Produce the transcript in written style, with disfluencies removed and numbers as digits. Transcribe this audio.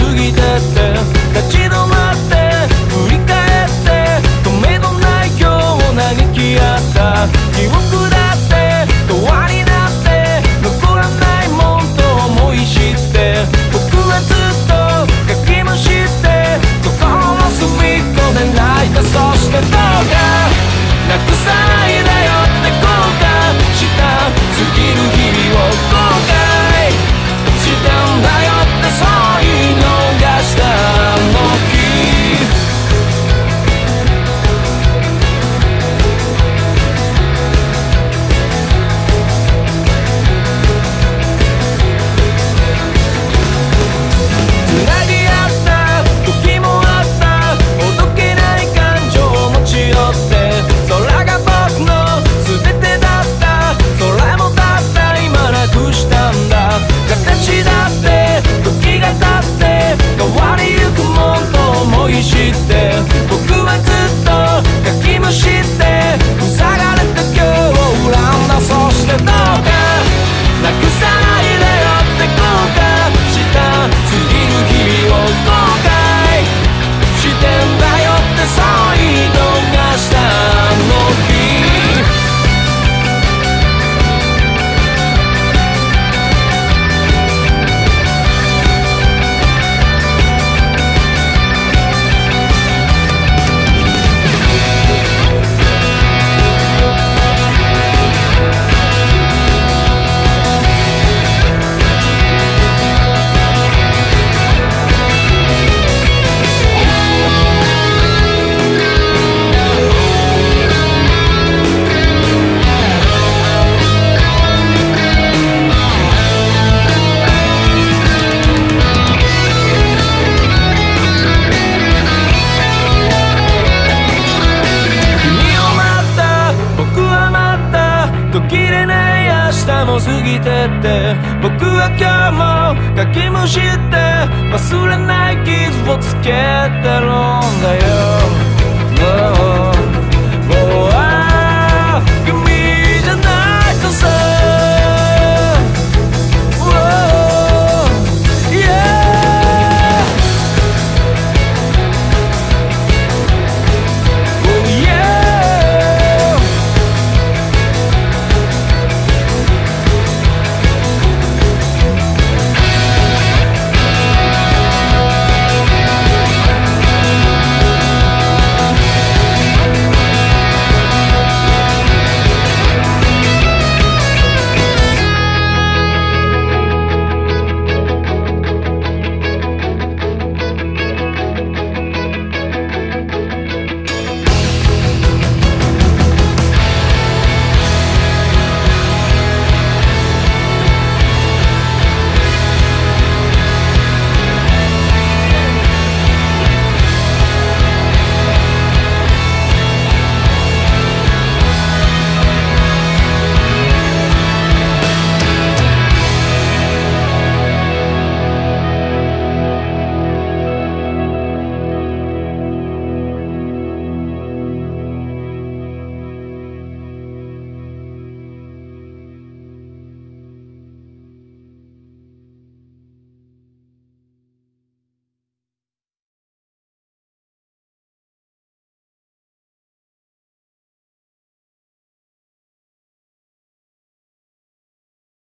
ぎてって立ち止まって振り返って止めどない今日を嘆き合った記憶だって永遠になって残らないもんと思い知って僕はずっとかきむしって心の隅っこで泣いたそしてどうかなくさないでよって後悔した過ぎる日々を後悔してんだよってそう言い逃したあの日繋ぎ合った時もあったほどけない感情を持ち寄って空が僕の全てだったそれもたった今なくしたんだ形だって時が経って変わりゆくもんと思い知って僕はずっとかきむしって塞がれた今日を恨んだそしてどうかなくさないでよって後悔した過ぎる日々を後悔してんだよってそう言い逃したあの日途切れない明日も過ぎてって僕は今日もかきむしって忘れない傷をつけてるんだよ、